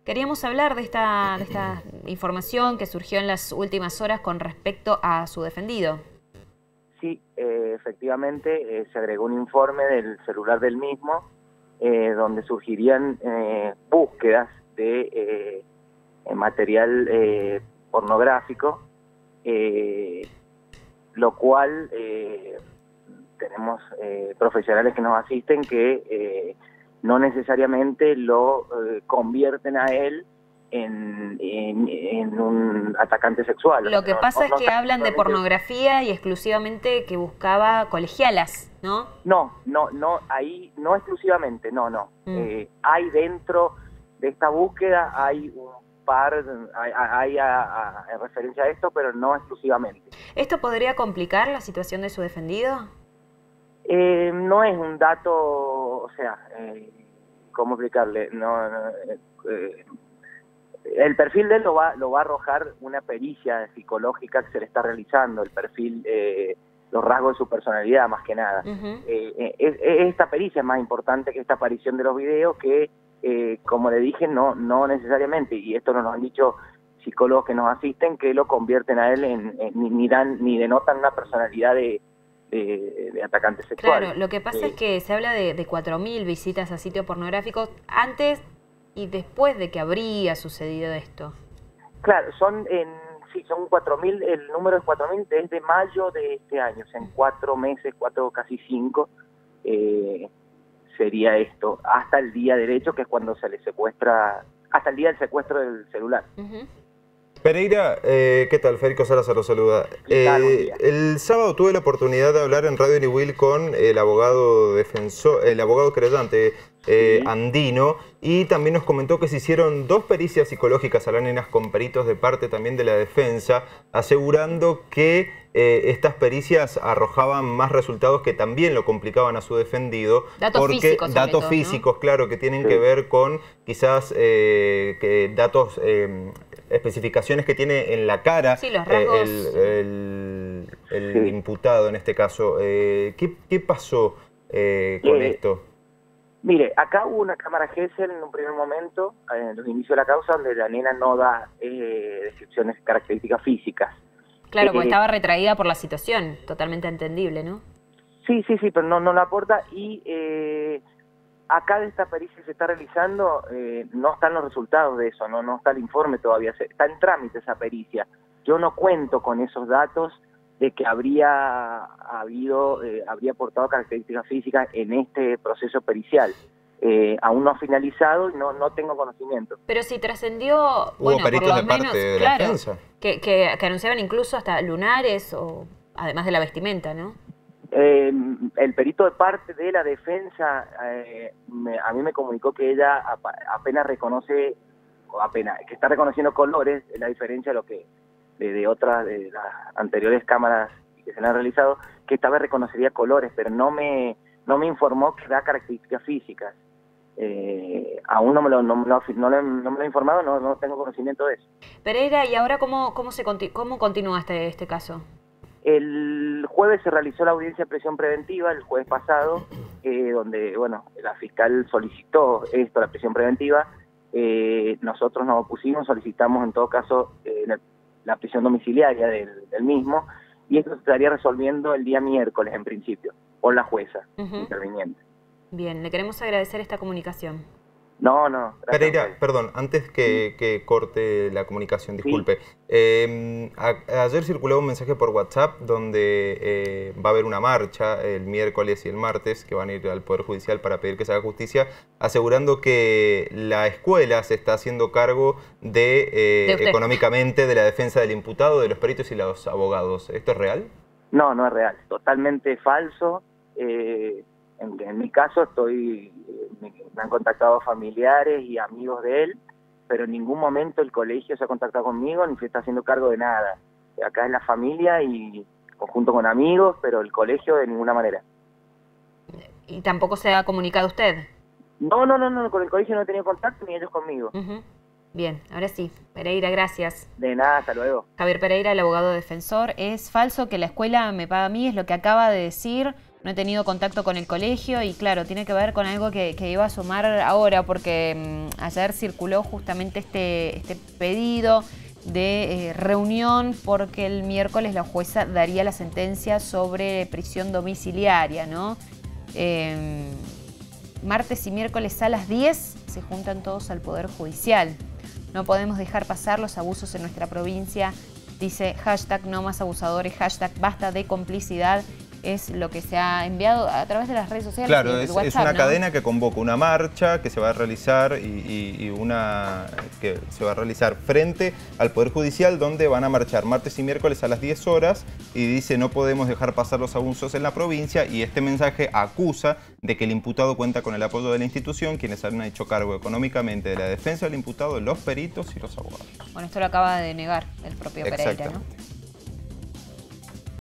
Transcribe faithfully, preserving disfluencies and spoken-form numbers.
Queríamos hablar de esta, de esta información que surgió en las últimas horas con respecto a su defendido. Sí, eh, efectivamente eh, se agregó un informe del celular del mismo, eh, donde surgirían eh, búsquedas de eh, material eh, pornográfico, eh, lo cual eh, tenemos eh, profesionales que nos asisten que eh, no necesariamente lo eh, convierten a él en, en, en un atacante sexual. Lo que no, pasa no, es no que hablan de pornografía y exclusivamente que buscaba colegialas, ¿no? No, no, no, ahí no exclusivamente, no, no. Mm. Eh, hay dentro de esta búsqueda, hay un par, hay, hay a, a, a referencia a esto, pero no exclusivamente. ¿Esto podría complicar la situación de su defendido? Eh, no es un dato, o sea, eh, ¿cómo explicarle? No, no eh, el perfil de él lo va, lo va a arrojar una pericia psicológica que se le está realizando, el perfil, eh, los rasgos de su personalidad más que nada. Uh-huh. eh, eh, esta pericia es más importante que esta aparición de los videos que, eh, como le dije, no, no necesariamente, y esto nos lo han dicho psicólogos que nos asisten, que lo convierten a él en, en ni, ni, dan, ni denotan una personalidad de De, de atacante sexual. Claro, lo que pasa eh, es que se habla de, de cuatro mil visitas a sitios pornográficos antes y después de que habría sucedido esto. Claro, son en sí, son cuatro mil, el número es cuatro mil desde mayo de este año, o sea, en cuatro meses, cuatro, casi cinco, eh, sería esto, hasta el día derecho, que es cuando se le secuestra, hasta el día del secuestro del celular. Uh-huh. Pereira, eh, ¿qué tal? Federico Salas lo saluda. Eh, el sábado tuve la oportunidad de hablar en Radio Niwil con el abogado defensor, el abogado creyente eh, sí. andino, y también nos comentó que se hicieron dos pericias psicológicas a las nenas con peritos de parte también de la defensa, asegurando que eh, estas pericias arrojaban más resultados que también lo complicaban a su defendido. Datos porque, físicos. Datos todo, físicos, ¿no? claro, que tienen sí. que ver con quizás eh, que datos... Eh, especificaciones que tiene en la cara sí, los rasgos. eh, el, el, el sí. imputado en este caso. Eh, ¿qué, ¿Qué pasó eh, con eh, esto? Mire, acá hubo una cámara Gesell en un primer momento, en los inicios de la causa, donde la nena no da eh, descripciones, características físicas. Claro, eh, porque estaba retraída por la situación, totalmente entendible, ¿no? Sí, sí, sí, pero no, no la aporta y... Eh, acá de esta pericia que se está realizando eh, no están los resultados de eso, no no está el informe todavía, está en trámite esa pericia. Yo no cuento con esos datos de que habría habido, eh, habría aportado características físicas en este proceso pericial. Eh, aún no ha finalizado y no, no tengo conocimiento. Pero si trascendió, ¿Hubo bueno, peritos por lo de menos, parte de claro, la defensa? Que, que, que anunciaban incluso hasta lunares, o además de la vestimenta, ¿no? Eh, el perito de parte de la defensa eh, me, a mí me comunicó que ella ap apenas reconoce, apenas que está reconociendo colores, la diferencia de lo que de, de otras de las anteriores cámaras que se le han realizado, que esta vez reconocería colores, pero no me no me informó que da características físicas. Eh, aún no me lo no, no, no, no me lo he informado, no, no tengo conocimiento de eso. Pereira, ¿y ahora cómo cómo se cómo continúa este este caso? El jueves se realizó la audiencia de prisión preventiva, el jueves pasado, eh, donde bueno la fiscal solicitó esto, la prisión preventiva. Eh, nosotros nos opusimos, solicitamos en todo caso eh, la, la prisión domiciliaria del, del mismo, y esto se estaría resolviendo el día miércoles en principio, por la jueza uh-huh. interviniente. Bien, le queremos agradecer esta comunicación. No, no. Pereira, perdón, antes que, que corte la comunicación, disculpe. ¿Sí? Eh, a, ayer circuló un mensaje por WhatsApp donde eh, va a haber una marcha el miércoles y el martes que van a ir al Poder Judicial para pedir que se haga justicia, asegurando que la escuela se está haciendo cargo de, eh, ¿De económicamente de la defensa del imputado, de los peritos y los abogados. ¿Esto es real? No, no es real. Totalmente falso. Eh... En, en mi caso estoy, me, me han contactado familiares y amigos de él, pero en ningún momento el colegio se ha contactado conmigo ni se está haciendo cargo de nada. Acá es la familia y conjunto con amigos, pero el colegio de ninguna manera. ¿Y tampoco se ha comunicado usted? No, no, no, no, con el colegio no he tenido contacto ni ellos conmigo. Uh-huh. Bien, ahora sí. Pereira, gracias. De nada, hasta luego. Javier Pereira, el abogado defensor. Es falso que la escuela me paga a mí, es lo que acaba de decir no he tenido contacto con el colegio y claro, tiene que ver con algo que, que iba a sumar ahora porque mmm, ayer circuló justamente este, este pedido de eh, reunión porque el miércoles la jueza daría la sentencia sobre prisión domiciliaria, ¿no? Eh, martes y miércoles a las diez se juntan todos al Poder Judicial. No podemos dejar pasar los abusos en nuestra provincia, dice hashtag no más abusadores, hashtag basta de complicidad. Es lo que se ha enviado a través de las redes sociales. Claro, y es, WhatsApp, es una ¿no? cadena que convoca una marcha que se va a realizar y, y, y una que se va a realizar frente al Poder Judicial, donde van a marchar martes y miércoles a las diez horas y dice no podemos dejar pasar los abusos en la provincia, y este mensaje acusa de que el imputado cuenta con el apoyo de la institución, quienes han hecho cargo económicamente de la defensa del imputado, los peritos y los abogados. Bueno, esto lo acaba de negar el propio Pereira, ¿no?